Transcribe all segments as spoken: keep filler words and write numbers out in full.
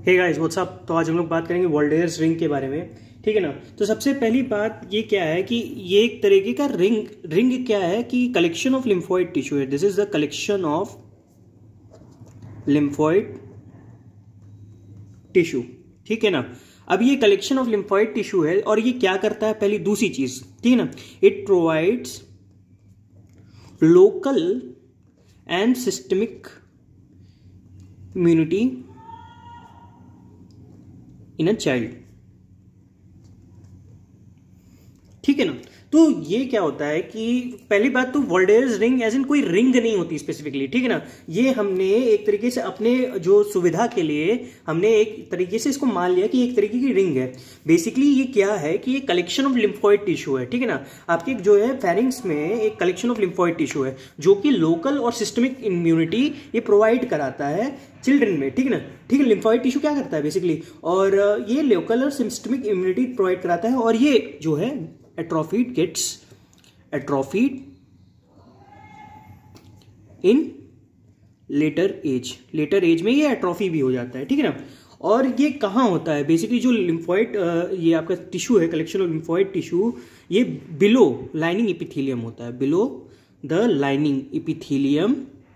Hey guys what's up. तो आज हम लोग बात करेंगे वॉल्डेयर्स रिंग के बारे में, ठीक है ना। तो सबसे पहली बात ये क्या है कि ये एक तरीके का रिंग रिंग क्या है कि कलेक्शन ऑफ लिम्फोइड टिश्यू है। This is the collection of lymphoid tissue, ठीक है ना। अब ये कलेक्शन ऑफ लिम्फोइड टिश्यू है और ये क्या करता है, पहली दूसरी चीज, ठीक है ना, it provides local and systemic immunity in a child, ठीक है ना। तो ये क्या होता है कि पहली बात तो वॉल्डेयर्स रिंग एज इन कोई रिंग नहीं होती स्पेसिफिकली, ठीक है ना। ये हमने एक तरीके से अपने जो सुविधा के लिए हमने एक तरीके से इसको मान लिया कि एक तरीके की रिंग है। बेसिकली ये क्या है कि ये कलेक्शन ऑफ लिम्फोइड टिश्यू है, ठीक है ना। आपके जो है फेरिंग्स में एक कलेक्शन ऑफ लिम्फोइड टिश्यू है जो कि लोकल और सिस्टमिक इम्यूनिटी ये प्रोवाइड कराता है चिल्ड्रन में, ठीक है ना। ठीक है, लिम्फोइड टिश्यू क्या करता है बेसिकली, और ये लोकल और सिस्टमिक इम्यूनिटी प्रोवाइड कराता है। और ये जो है atrophied gets atrophied in later age, later age में ये एट्रोफी भी हो जाता है, ठीक है ना। और ये कहाँ होता है बेसिकली, जो लिम्फोइड ये आपका टिश्यू है, कलेक्शन ऑफ लिम्फोइड टिश्यू, ये बिलो लाइनिंग एपिथेलियम होता है, बिलो द लाइनिंग एपिथेलियम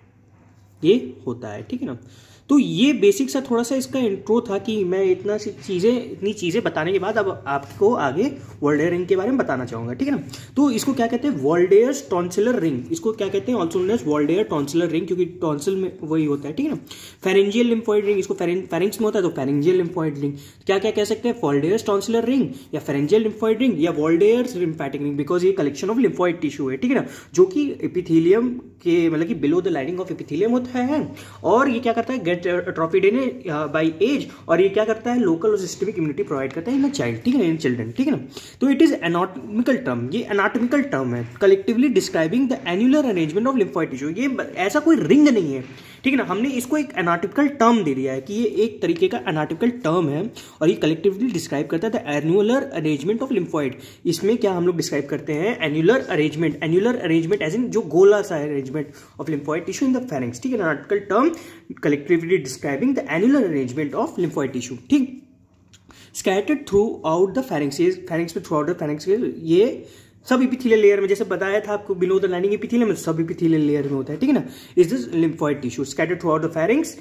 ये होता है, ठीक है ना। तो ये बेसिक सा थोड़ा सा इसका इंट्रो था कि मैं इतना सी चीज़ें इतनी चीज़ें बताने के बाद अब आपको आगे वॉल्डेयर रिंग के बारे में बताना चाहूँगा, ठीक है ना। तो इसको क्या कहते हैं, वॉल्डेयर्स टॉन्सिलर रिंग, इसको क्या कहते हैं, also known as Waldeyer tonsillar ring, क्योंकि टॉन्सिल में वही होता है, ठीक है ना। फेरेंजियल लिम्फोइड रिंग, इसको फेरिंग्स में होता है तो फेरेंजियल लिम्फोइड रिंग। क्या क्या कह सकते हैं, वॉल्डेयर्स टॉन्सिलर रिंग या फेरेंजियल लिम्फोइड रिंग या वॉल्डेयर्स लिम्फेटिक रिंग, बिकॉज ये कलेक्शन ऑफ लिम्फोइड टिश्यू है, ठीक है ना, जो कि एपिथेलियम के मतलब कि below the lining of epithelium होता है। और ये क्या करता है, गेट एट्रोफिड बाय एज, और ये क्या करता है, लोकल और सिस्टमिक इम्यूनिटी प्रोवाइड करता है इन अ चाइल्ड, ठीक है ना, इन चिल्ड्रन, ठीक है ना। तो इट इज एनाटॉमिकल टर्म, ये एनाटॉमिकल टर्म है, collectively describing the annular arrangement of lymphoid tissue. ये ऐसा कोई रिंग नहीं है, ठीक है ना, हमने इसको एक एनाटॉमिकल टर्म दे दिया है कि ये एक तरीके का एनाटॉमिकल टर्म है और ये कलेक्टिवली डिस्क्राइब करता है the annular arrangement of lymphoid. इसमें क्या हम लोग डिस्क्राइब करते हैं, annular arrangement, annular arrangement as in जो गोला सा arrangement of lymphoid tissue in the pharynx, ठीक है, anatomical term collectively describing the annular arrangement of lymphoid tissue, ठीक। Scattered throughout the pharynx, pharynx में थ्रू आउट द फेरिंग्स, ये सब epithelial layer में, जैसे बताया था आपको बिलो द लाइनिंग एपिथेलियम में, सब एपिथेलियल लेयर में होता है, ठीक है ना। Is this lymphoid tissue scattered throughout the pharynx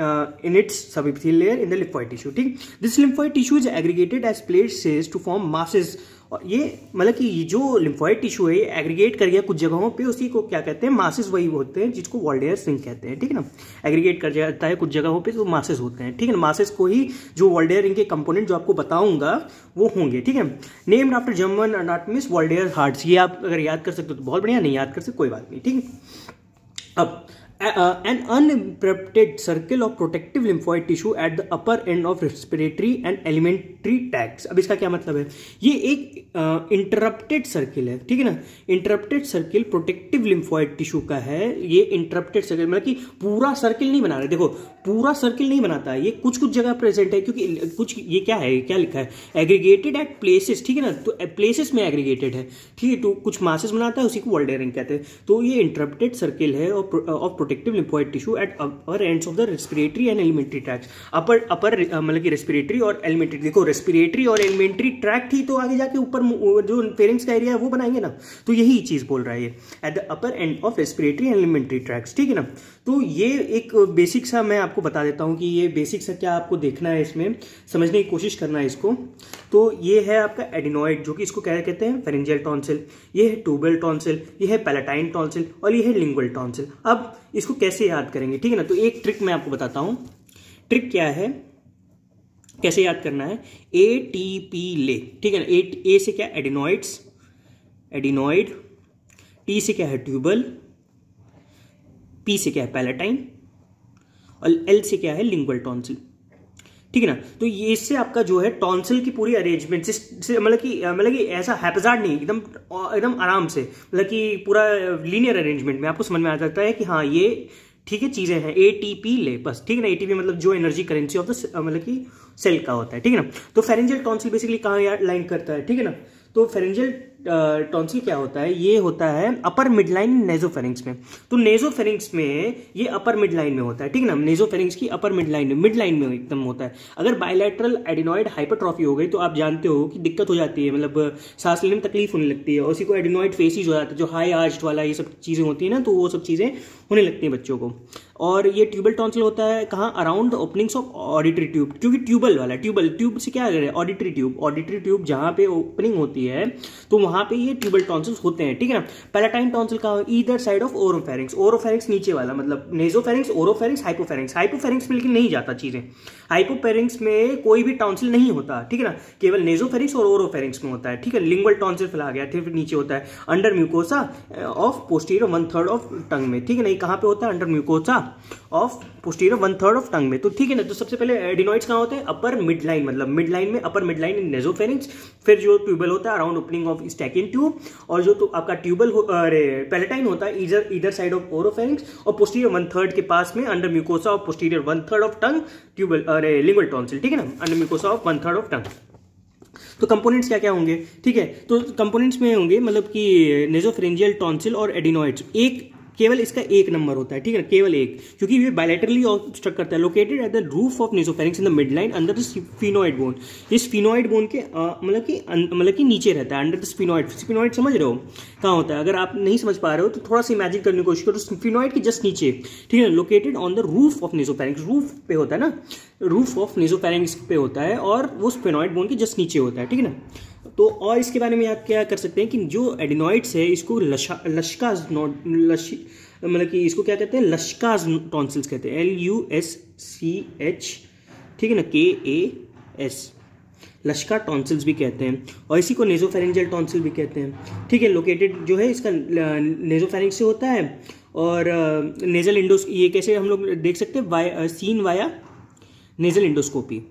in its subepithelial layer in the lymphoid tissue, ठीक। This lymphoid tissue is aggregated as places to form masses, और ये मतलब कि ये जो लिम्फोइड टिश्यू है ये एग्रीगेट कर गया कुछ जगहों पे, उसी को क्या कहते हैं, मासेस वही होते हैं जिसको वॉल्डेयर्स रिंग कहते हैं, ठीक है ना। एग्रीगेट कर जाता है कुछ जगहों पे तो मासेस होते हैं, ठीक है ना। मासेस को ही जो वॉल्डेयर रिंग के कंपोनेंट जो आपको बताऊंगा वो होंगे, ठीक है। Named after German anatomist Waldeyer Hartz, ये आप अगर याद कर सकते हो तो बहुत बढ़िया, नहीं याद कर सकते कोई बात नहीं, ठीक है। अब an uninterrupted circle of protective lymphoid tissue at the upper end of respiratory and alimentary tracts। अब इसका क्या मतलब है, ये एक इंटरप्टेड uh, सर्किल है, ठीक है ना। Interrupted circle protective lymphoid tissue का है। ये इंटरप्टेड सर्किल मतलब कि पूरा सर्किल नहीं बना रहे, देखो पूरा सर्किल नहीं बनाता है, ये कुछ कुछ जगह प्रेजेंट है, क्योंकि कुछ ये क्या है, क्या लिखा है, एग्रीगेटेड एट प्लेसेस, ठीक है ना। तो प्लेसेस में एग्रीगेटेड है, ठीक है, तो कुछ मासेस बनाता है, उसी को वॉल्डेयर रिंग कहते हैं। तो ये इंटरप्टेड सर्किल है of protective lymphoid tissue at upper ends of the respiratory and alimentary tract. Upper upper मतलब कि रेस्पिरेटरी और एलिमेंट्री, देखो रेस्पिरेटरी और एलिमेंट्री ट्रैक्ट ही तो आगे जाके ऊपर जो फेरिंग्स का एरिया है वो बनाएंगे ना, तो यही चीज बोल रहा है ये, at the upper end of respiratory and alimentary tract, ठीक है ना। तो ये एक बेसिक सा मैं आपको बता देता हूं कि ये बेसिक सा क्या आपको देखना है, इसमें समझने की कोशिश करना है इसको। तो ये है आपका एडिनॉइड, जो कि इसको क्या कहते हैं, फेरेंजियल टॉन्सिल, ये है ट्यूबल टॉन्सिल, ये है पैलेटाइन टॉन्सिल और ये है लिंगुअल टॉन्सिल। अब इसको कैसे याद करेंगे, ठीक है ना। तो एक ट्रिक मैं आपको बताता हूं, ट्रिक क्या है, कैसे याद करना है, ए टी पी ले, ठीक है ना। ए ए से क्या, एडिनॉइड्स, एडिनॉइड, टी से क्या है, ट्यूबल, पी से क्या है, पैलेटाइन, और एल से क्या है, लिंगुअल टॉन्सिल, ठीक है ना। तो ये इससे आपका जो है टॉन्सिल की पूरी अरेंजमेंट मतलब कि मतलब कि ऐसा हैप्जार्ड नहीं, एकदम एकदम आराम से, मतलब कि पूरा लीनियर अरेंजमेंट में आपको समझ में आ जाता है कि हाँ ये ठीक है चीजें हैं, एटीपी ले बस, ठीक है ना। एटीपी मतलब जो एनर्जी करेंसी ऑफ द मतलब कि सेल का होता है, ठीक है ना। तो फेरेंजियल टॉन्सिल बेसिकली कहाँ लाइन करता है, ठीक है ना। तो फेरेंजियल टॉन्सिल क्या होता है, ये होता है अपर मिडलाइन नेजोफेरिंक्स में। तो नेजोफेरिंक्स में ये अपर मिडलाइन में होता है, ठीक है ना, नेजोफेरिंक्स की अपर मिडलाइन में, मिडलाइन में एकदम होता है। अगर बायलैटरल एडिनॉइड हाइपरट्रॉफी हो गई तो आप जानते हो कि दिक्कत हो जाती है, मतलब सांस लेने में तकलीफ होने लगती है, और उसी को एडिनॉइड फेसिस हो जाता है, जो हाई आर्च्ड वाला ये सब चीज़ें होती है ना, तो वो सब चीज़ें होने लगती हैं बच्चों को। और ये ट्यूबल टॉन्सिल होता है कहाँ, around the openings of auditory tube, क्योंकि ट्यूबल वाला, ट्यूबल ट्यूब से क्या है, ऑडिटरी ट्यूब, ऑडिटरी ट्यूब जहाँ पे ओपनिंग होती है तो वहाँ पे ये ट्यूबल टॉन्सिल्स होते हैं, ठीक है ना। पैलेटाइन टॉन्सिल का either side of oropharynx, oropharynx नीचे वाला, मतलब नेजोफेरिंक्स, ओरोफेरिंक्स, हाइपोफेरिंक्स, हाइपोफेरिंक्स में लेकिन नहीं जाता चीजें, हाइपोफेरिंक्स में कोई भी टॉन्सिल नहीं होता, ठीक है ना, केवल नेजोफेरिंक्स और ओरोफेरिंक्स में होता है, ठीक है। लिंगुअल टॉन्सिल फैला गया, फिर नीचे होता है under mucosa of posterior one third of tongue में, ठीक है ना, कहाँ पे होता है, under mucosa of posterior one third of tongue में। तो ठीक है ना, तो सबसे पहले एडिनॉइड्स कहाँ होते हैं, अपर मिड लाइन, मतलब मिड लाइन में, अपर मिड लाइन इन नेजोफेरिंक्स। फिर जो ट्यूबल होता है around opening of Eustachian tube, और जो तो आपका ट्यूबल अरे पैलेटाइन होता है इधर इधर साइड ऑफ ओरोफेरिंक्स, और पोस्टीरियर वन थर्ड के पास में under mucosa of posterior one third of tongue, tubal अरे लिंगुअल टॉन्सिल, ठीक है ना, under mucosa of one third of tongue. तो कंपोनेंट्स क्या क्या होंगे, ठीक है, तो कंपोनेंट्स में होंगे मतलब कि नेजोफेरिंजियल टॉन्सिल और एडिनॉइड्स, एक केवल इसका एक नंबर होता है, ठीक है, केवल एक, क्योंकि ये बायलैटरली ऑब्स्ट्रक्ट करता है। Located at the roof of nasopharynx in the mid line under the sphenoid bone, इस स्फिनोइड बोन के मतलब कि मतलब कि नीचे रहता है, अंडर द स्फिनोइड। स्फिनोइड समझ रहे हो कहाँ होता है, अगर आप नहीं समझ पा रहे हो तो थोड़ा सा इमेजिन करने की कोशिश करो, स्फिनोइड के जस्ट नीचे, ठीक है। Located on the roof of nasopharynx, roof पे होता है ना, रूफ ऑफ नेजोफेरिंक्स पे होता है, और वो स्फिनोइड बोन के जस्ट नीचे होता है, ठीक है ना। तो और इसके बारे में आप क्या कर सकते हैं कि जो एडिनॉइड्स है इसको लशा लश्काज नोट लश मतलब कि इसको क्या कहते हैं, लश्काज टॉन्सिल्स कहते हैं, L U S C H, ठीक है ना, के ए एस, लश्का टॉन्सिल्स भी कहते हैं, और इसी को नेजोफेरिंजियल टॉन्सिल भी कहते हैं, ठीक है। लोकेटेड जो है इसका नेजोफेरिंक्स से होता है, और नेजल इंडोस, ये कैसे हम लोग देख सकते हैं, via seen via nasal endoscopy,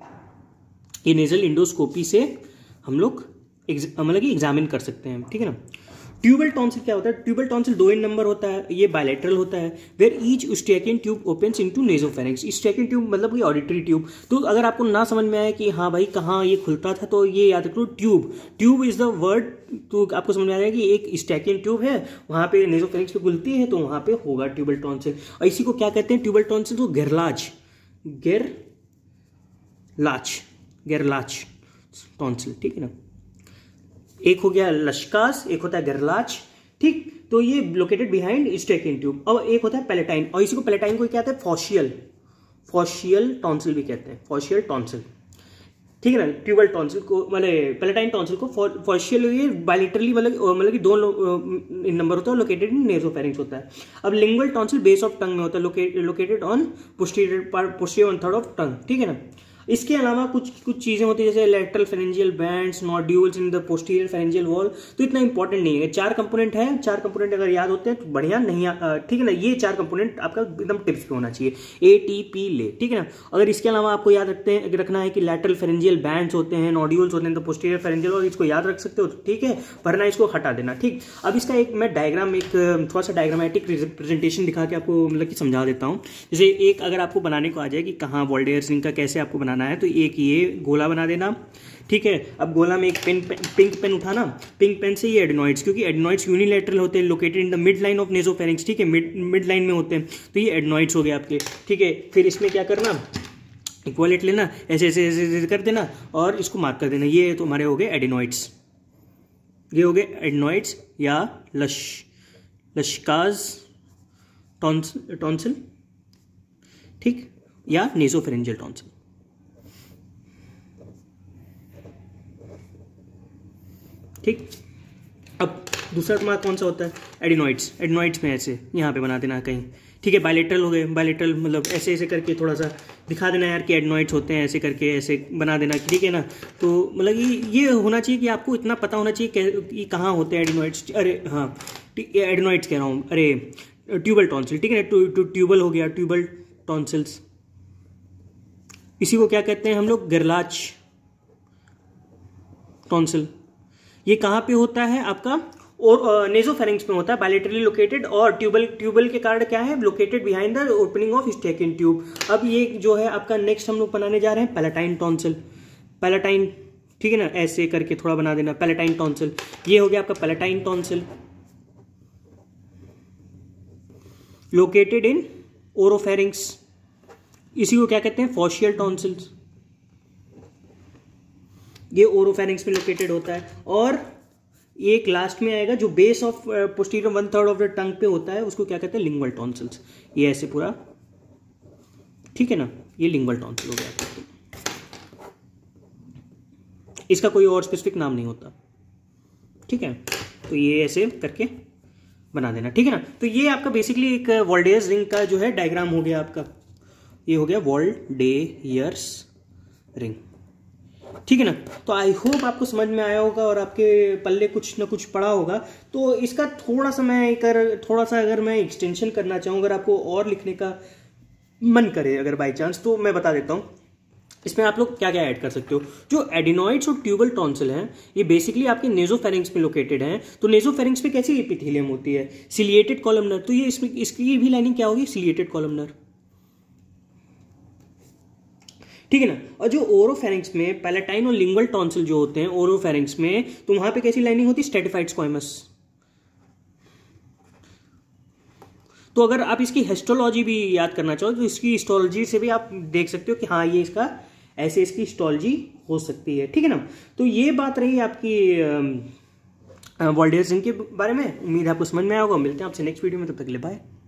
ये नेजल इंडोस्कोपी से हम लोग मतलब कि एग्जामिन कर सकते हैं, ठीक है ना। ट्यूबल टॉन्सिल क्या होता है, ट्यूबल टॉन्सिल दो इन नंबर होता है, ये बायलैटरल होता है, where each Eustachian tube opens into nasopharynx, Eustachian tube मतलब कि ऑडिटरी ट्यूब। तो अगर आपको ना समझ में आए कि हाँ भाई कहाँ ये खुलता था, तो ये याद रखो tube, tube is the word, तो आपको समझ में आ जाएगा कि एक स्टैकिन ट्यूब है, वहाँ पे नेजोफेरिंक्स पे खुलती है, तो वहाँ पे होगा ट्यूबल टॉन्सिल। और इसी को क्या कहते हैं ट्यूबल टॉन्सिल, तो गेरलाज, गेरलाच, गेरलाच टॉन्सिल, ठीक है ना। एक हो गया लश्कास, एक होता है गेरलाच, ठीक, तो ये लोकेटेड बिहाइंड स्टैकिन ट्यूब, और एक होता है पैलेटाइन, और इसी को पैलेटाइन को क्या कहते हैं, फॉशियल, फॉशियल टॉन्सिल भी कहते हैं, फॉशियल टॉन्सिल, ठीक है ना। ट्यूबल टॉन्सिल को मतलब पैलेटाइन टॉन्सिल को फॉशियल, ये बायलैटरली मतलब मतलब कि दो नंबर होता है, लोकेटेड इन नेजोफेरिंक्स होता है। अब lingual tonsil base of tongue में होता है, located on posterior part, posterior one third of tongue, ठीक है ना। इसके अलावा कुछ कुछ चीज़ें होती है जैसे lateral pharyngeal bands, nodules in the posterior pharyngeal wall, तो इतना इंपॉर्टेंट नहीं है। चार कंपोनेंट है, चार कंपोनेंट अगर याद होते हैं तो बढ़िया, नहीं ठीक है ना, ये चार कंपोनेंट आपका एकदम टिप्स पे होना चाहिए, ए टी पी ले, ठीक है ना। अगर इसके अलावा आपको याद रखते हैं रखना है कि लैटरल फेरेंजियल बैंड्स होते हैं, नोड्यूल्स होते हैं तो पोस्टीरियर फेरेंजियल, और इसको याद रख सकते हो तो ठीक है, वरना इसको हटा देना, ठीक। अब इसका एक मैं डायग्राम, एक थोड़ा सा डायग्रामेटिक रिप्रेजेंटेशन दिखा के आपको मतलब कि समझा देता हूँ। जैसे एक अगर आपको बनाने को आ जाए कि कहाँ वॉल्डेयर रिंग का कैसे आपको बनाना है, तो एक ये गोला बना देना, ठीक है। अब गोला में एक पेन, पे, पिंक पेन उठाना, पिंक पेन से ये एडिनॉइड्स, क्योंकि एडिनॉइड्स यूनिलैटरल होते हैं, located in the mid line of nasopharynx, ठीक है, मिड मिड लाइन में होते हैं, तो ये एडिनॉइड्स हो गए आपके, ठीक है। फिर इसमें क्या करना, इक्वलेट लेना, ऐसे ऐसे ऐसे कर देना और इसको मार्क कर देना, ये तो हमारे हो गए एडिनॉइड्स, ये हो गए एडिनॉइड्स या लश लश्काज टॉन्सिल, ठीक, या नेजोफेरिंजियल टॉन्सिल। ठीक, अब दूसरा तुम्हारा कौन सा होता है, एडिनॉइड्स। एडिनॉइड्स में ऐसे यहाँ पे बना देना कहीं, ठीक है, बायलैटरल हो गए, बायलैटरल मतलब ऐसे ऐसे करके थोड़ा सा दिखा देना यार कि एडिनॉइड्स होते हैं, ऐसे करके ऐसे बना देना, ठीक है ना। तो मतलब ये ये होना चाहिए कि आपको इतना पता होना चाहिए कि कहाँ होते हैं एडिनॉइड्स। अरे हाँ, एडिनॉइड्स कह रहा हूँ, अरे ट्यूबल टॉन्सिल, ठीक है ना, ट्यूबल हो गया, ट्यूबल टॉन्सिल्स, इसी को क्या कहते हैं हम लोग, गेरलाच टॉन्सिल। ये कहाँ पे होता है आपका, और नेजोफेरिंक्स में होता है, बायलैटरली लोकेटेड, और ट्यूबल ट्यूबल के कारण क्या है, located behind the opening of Eustachian tube. अब ये जो है आपका नेक्स्ट हम लोग बनाने जा रहे हैं पैलेटाइन टॉन्सिल, पैलेटाइन ठीक है ना, ऐसे करके थोड़ा बना देना, पैलेटाइन टॉन्सिल। ये हो गया आपका palatine tonsil, located in oropharynx. इसी को क्या कहते हैं, फॉशियल टॉन्सिल्स। ये ओरोफेरिंक्स में लोकेटेड होता है। और एक लास्ट में आएगा जो base of posterior one third of the tongue पे होता है, उसको क्या कहते हैं, लिंगुअल टॉन्सिल्स। ये ऐसे पूरा, ठीक है ना, ये लिंगुअल टॉन्सिल हो गया। इसका कोई और स्पेसिफिक नाम नहीं होता, ठीक है। तो ये ऐसे करके बना देना, ठीक है ना। तो ये आपका बेसिकली एक वॉल्डेयर्स रिंग का जो है डायग्राम हो गया आपका। ये हो गया वॉल्डेयर्स रिंग, ठीक है ना। तो आई होप आपको समझ में आया होगा और आपके पल्ले कुछ ना कुछ पड़ा होगा। तो इसका थोड़ा सा मैं कर थोड़ा सा अगर मैं एक्सटेंशन करना चाहूँ, अगर आपको और लिखने का मन करे अगर बाई चांस, तो मैं बता देता हूँ। इसमें आप लोग क्या क्या ऐड कर सकते हो। जो एडिनॉइड्स और ट्यूबल टॉन्सिल हैं, ये बेसिकली आपके नेजोफेरिंक्स में लोकेटेड हैं। तो नेजोफेरिंक्स पे कैसी एपिथेलियम होती है, सिलिएटेड कॉलमनर। तो ये इसमें इसकी भी लाइनिंग क्या होगी, सिलिएटेड कॉलमनर, ठीक है ना। और जो ओरोफेरिंक्स में पैलेटाइन और लिंगुअल टॉन्सिल जो होते हैं ओरोफेरिंक्स में, तो वहां पे कैसी लाइनिंग होती है, स्ट्रेटिफाइड स्क्वाइमस। तो अगर आप इसकी हिस्टोलॉजी भी याद करना चाहो तो इसकी हिस्टोलॉजी से भी आप देख सकते हो कि हाँ ये इसका ऐसे इसकी हिस्टोलॉजी हो सकती है, ठीक है ना। तो ये बात रही आपकी वॉल्डेयर्स रिंग के बारे में। उम्मीद है आपको समझ में आया होगा। मिलते हैं आपसे नेक्स्ट वीडियो में, तब तक के लिए बाय।